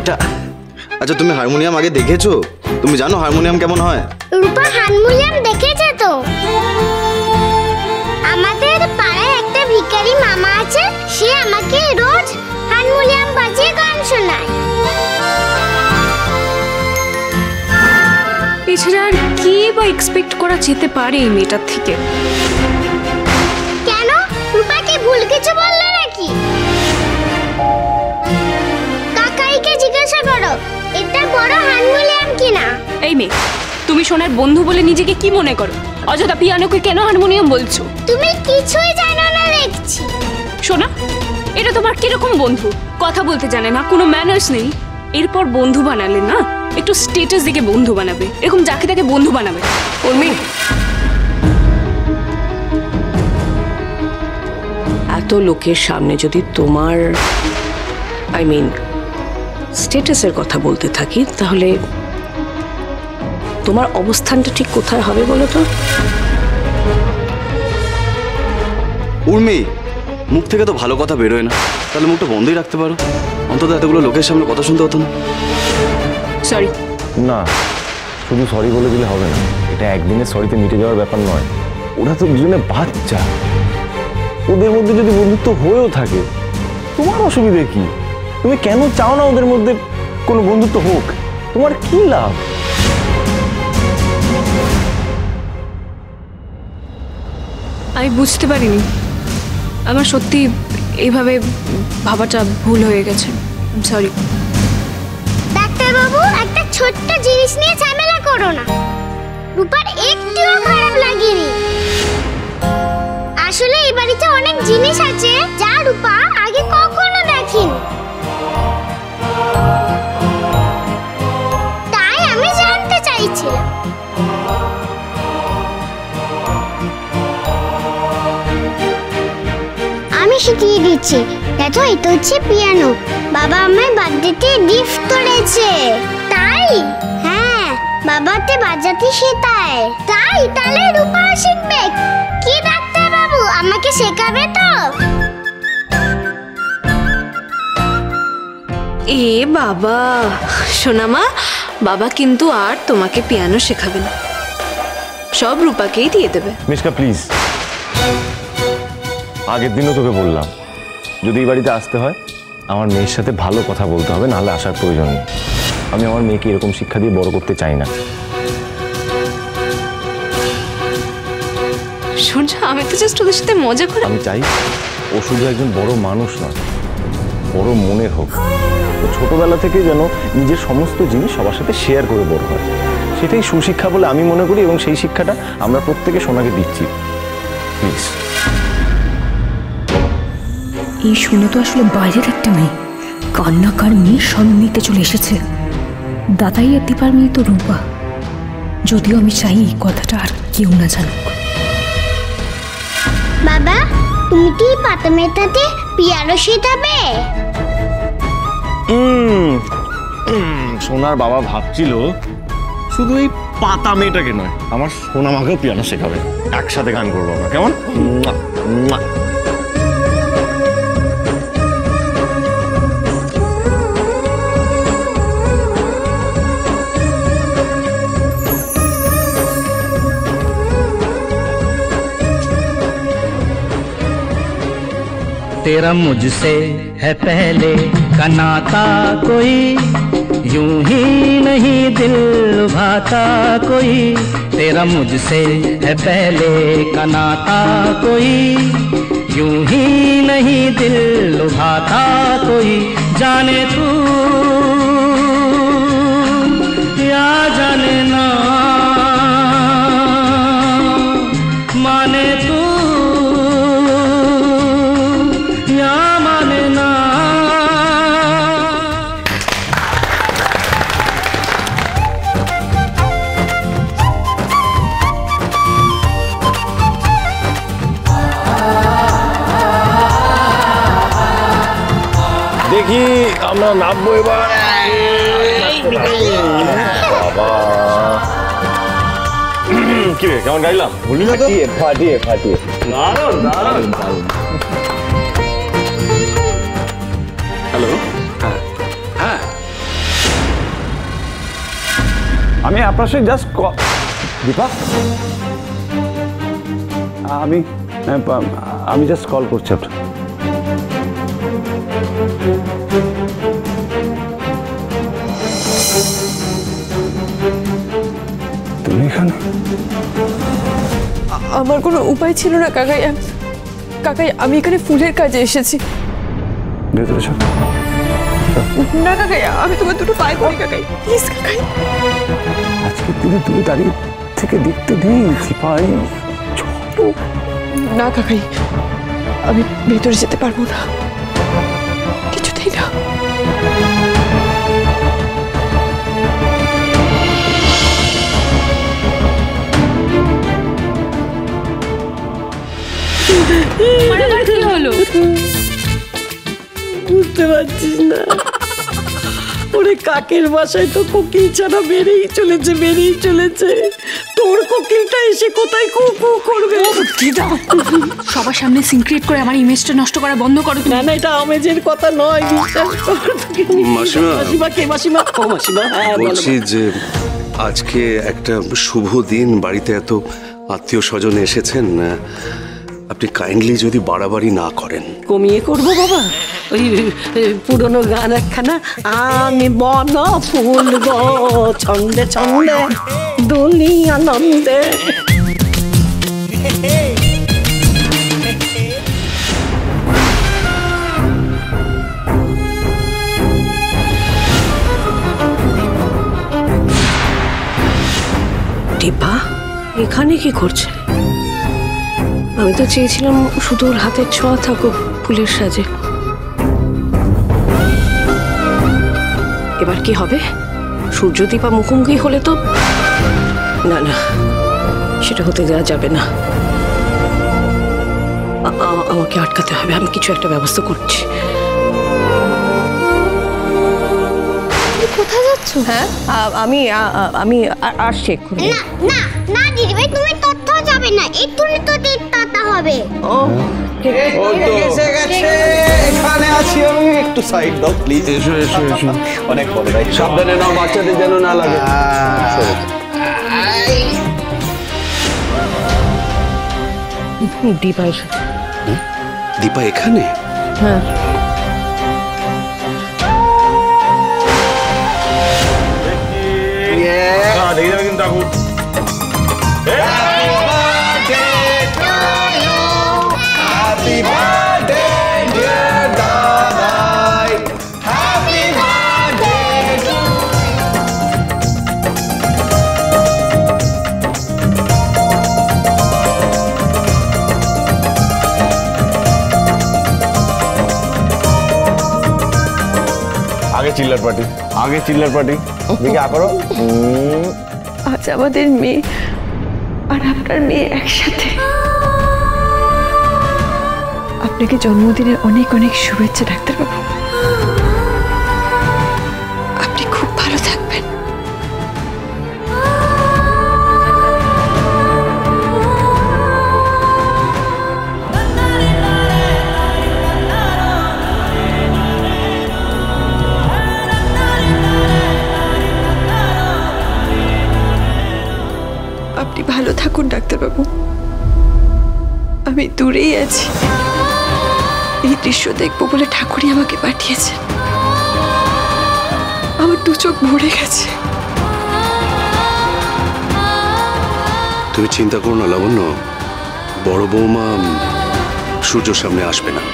এটা আচ্ছা, তুমি হারমোনিয়াম আগে দেখেছো? তুমি জানো হারমোনিয়াম কেমন হয়? রূপা হারমোনিয়াম দেখেছে তো। আমাদের পাড়ায় একটা ভিখারি মামা আছে, সে আমাকে রোজ হারমোনিয়াম বাজিয়ে গান শোনায়। এছাড়া আর কি বা এক্সপেক্ট করা যেতে পারে এই মেয়েটার থেকে? কেন, রূপা কি ভুল কিছু বললো নাকি? কাকাইকে জিজ্ঞাসা করো এটা বড় হারমোনিয়াম কিনা। এই মেয়ে, তুমি সোনার বন্ধু বলে নিজেকে কি মনে করো? অযথা পিয়ানোকে কেন হারমোনিয়াম বলছো? তুমি কিছুই জানো না দেখছি। সোনা, এটা তোমার কিরকম বন্ধু? কথা বলতে জানে না, কোনো ম্যানার্স নেই। এরপর বন্ধু বানালে না, একটু স্টেটাস দিকে বন্ধু বানাবে, এরকম যাকে তাকে বন্ধু বানাবে। উর্মি, এত লোকের সামনে যদি তোমার স্টেটাসের কথা বলতে থাকি, তাহলে তোমার অবস্থানটা ঠিক কোথায় হবে বলো তো? উর্মি, মুখ থেকে তো ভালো কথা বেরোয় না, তাহলে মুখটা বন্ধই রাখতে পারো, অন্তত এতগুলো লোকের সামনে কথা শুনতে হতো না। সরি। না, শুধু সরি বলে দিলে হবে না, এটা একদিনের সরিতে মিটে যাওয়ার ব্যাপার নয়। ওরা তো দুজনে বাচ্চা, ওদের মধ্যে যদি বন্ধুত্ব হয়েও থাকে, তোমার অসুবিধে কি? তুমি কেন চাও না ওদের মধ্যে কোনো বন্ধুত্ব হোক? তোমার কি লাভ? আমি বুঝতে পারিনি, আমার সত্যি এইভাবে ভাবাটা ভুল হয়ে গেছে। সরি। ডাক্তারবাবু, একটা ছোট্ট জিনিস নিয়ে ঝামেলা করো না। রূপার একটুও খারাপ লাগেনি। আসলে এই বাড়িতে অনেক জিনিস আছে যা রূপা আগে কখনো দেখেনি, তাই আমি জানতে চাইছিলাম। আমি শিখিয়ে দিচ্ছি। দেখো, এটা হচ্ছে পিয়ানো। বাবা আমায় বার্থডেতে গিফট করেছে। তাই? হ্যাঁ, বাবাতে বাজাতে শেখায়। তাই? তাহলে রূপা শিখবে কি? ডাক্তার বাবু আমাকে শেখাবে তো? এ বাবা, সোনামা, বাবা কিন্তু আর তোমাকে পিয়ানো শেখাবে না, সব রূপাকেই দিয়ে দেবে। মিশকা প্লিজ, আগের দিনও তোকে বললাম, যদি এই বাড়িতে আসতে হয় আমার মেয়ের সাথে ভালো কথা বলতে হবে, নাহলে আসার প্রয়োজন নেই। আমি আমার মেয়েকে এরকম শিক্ষা দিয়ে বড় করতে চাই না। সূর্য, আমি তো জাস্ট ওদের সাথে মজা করে। আমি চাই ও শুধু একজন বড় মানুষ নয়, বড় মনের হোক। ও ছোটবেলা থেকে যেন নিজের সমস্ত জিনিস সবার সাথে শেয়ার করে বড় হয়, সেটাই সুশিক্ষা বলে আমি মনে করি, এবং সেই শিক্ষাটা আমরা প্রত্যেকে সোনাকে দিচ্ছি। প্লিজ। এই শুনে তো আসলে বাইরের একটা মেয়ে, কান্নাকার মেয়ে, সব নিতে চলে এসেছে। দাদাই আর দীপার মেয়ে তো রূপা। যদিও আমি চাই এই কথাটা আর কেউ না জানুক। বাবা, তুমি কি পাতা মেটাতে পিয়ানো শেখাবে? সোনার বাবা ভাবছিল শুধু এই পাতা মেয়েটাকে নয়, আমার সোনা মাকেও পিয়ানো শেখাবে, একসাথে গান করবো আমরা, কেমন? तेरा मुझसे है पहले का नाता, कोई यूं ही नहीं दिल लुभाता कोई। तेरा मुझसे है पहले का नाता, कोई यूं ही नहीं दिल लुभाता कोई। जाने तू या जाने ना, माने तू या माने ना। দেখি আমরা নামবো এবার। বাবা, কি রে, কেমন গাইলাম? বললি না তো? ফাটিয়ে ফাটিয়ে দারুণ দারুণ দারুণ। হ্যালো। হ্যাঁ হ্যাঁ আমি আপনার সাথে জাস্ট দীপা, আমি জাস্ট কল করছি আপনার। তুমি এখানে? আমার কোনো উপায় ছিল না কাকাই। কাকাই আমি এখানে ফুলের কাজে এসেছি। ভেতরে চল। না কাকাই, আমি তোমার দুটো পায়ে পড়ি কাকাই, প্লিজ কাকাই। আজকের দিনে তুমি দাঁড়িয়ে থেকে দেখতে দিয়েছি পাই। না কাকাই, আমি ভেতরে যেতে পারবো না, কিছুতেই না। কি হলো? বুঝতে পারছিস না? ওরে কাকের বাসায় তো কোকিল ছাড়া বেরিয়েই চলেছে। তোর কোকিলটা এসে কোথায় কু কু করবে? সবার সামনে সিক্রেট করে আমার ইমেজটা নষ্ট করা বন্ধ করো। না না, এটা আমেজের কথা নয়, বিশ্বাস কর। মাসিমা কে? মাসিমা? ও মাসিমা, হ্যাঁ বলছি যে আজকে একটা শুভ দিন, বাড়িতে এত আত্মীয় স্বজন এসেছেন, আপনি কাইন্ডলি যদি বাড়াবাড়ি না করেন। কমিয়ে করবো বাবা? ওই পুরনো গান একখানা, আমি বন ফুল গো ছন্দে ছন্দে দুলি আনন্দে। দীপা এখানে কি করছে? আমি তো চেয়েছিলাম শুধু ওর হাতের ছোঁয়া থাকুক ফুলের সাজে। এবার কি হবে? সূর্যদীপা মুখোমুখি হলে তো না না, সেটা হতে দেওয়া যাবে না। আমাকে আটকাতে হবে, আমি কিছু একটা ব্যবস্থা করছি। কোথায় যাচ্ছ? হ্যাঁ, আমি আসছি এক্ষুনি। না না না দিদি ভাই, তুমি তথ্য যাবে না, এক্ষুনি তো দিতে হবে। এসে গেছে, এখানে আছি আমি। একটু সাইড দাও প্লিজ। এসো এসো এসো। অনেক বড় ভাই, সাবধানে নাও, বাচ্চাদের যেন না লাগে। দীপা এসেছে। দীপা এখানে? হ্যাঁ। দেখে যাবে কিন্তু আগুন। আগে চিল্লার পার্টি দেখে করো। আজ আমাদের মেয়ে আর আপনার মেয়ে একসাথে। আপনাকে জন্মদিনের অনেক অনেক শুভেচ্ছা ডাক্তারবাবু। আপনি খুব ভালো থাকবেন। আপনি ভালো থাকুন ডাক্তারবাবু। আমি দূরেই আছি, এই দৃশ্য দেখবো বলে ঠাকুরই আমাকে পাঠিয়েছে। আমার দু চোখ ভরে গেছে। তুমি চিন্তা করো না লাবণ্য, বড় বৌমা সূর্যর সামনে আসবে না।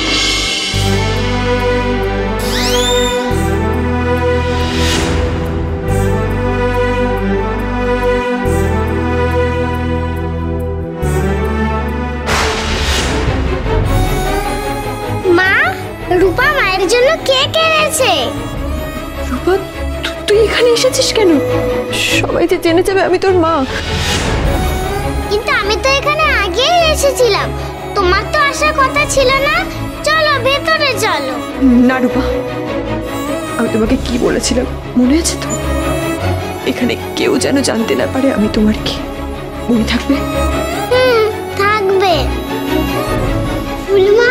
মা, রূপা মায়ের জন্য কেক এনেছে। রূপা, তুই এখানে এসেছিস কেন? সবাই যে জেনে যাবে আমি তোর মা। কিন্তু আমি তো এখানে আগেই এসেছিলাম, তোমার তো আসার কথা ছিল না। চলো ভেতরে চলো। না রূপা, আমি তোমাকে কি বলেছিলাম মনে আছে তো? এখানে কেউ যেন জানতে না পারে আমি তোমার কি। মনে থাকবে? থাকবে। ফুলমা,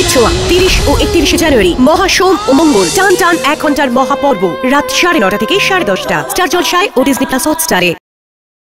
ছোঁয়া 30 ও 31 জানুয়ারি মহাসোম ও মঙ্গল টান টান 1 ঘন্টার মহাপর্ব রাত 9:30 থেকে 10:30 স্টার জলসায় ও ডিজনি প্লাস হটস্টারে।